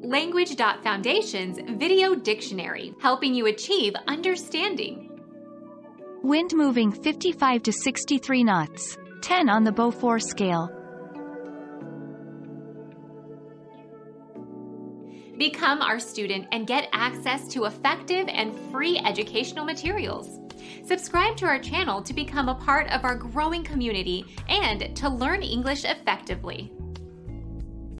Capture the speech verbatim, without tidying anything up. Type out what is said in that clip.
Language Foundation's Video Dictionary, helping you achieve understanding. Wind moving fifty-five to sixty-three knots, ten on the Beaufort scale. Become our student and get access to effective and free educational materials. Subscribe to our channel to become a part of our growing community and to learn English effectively.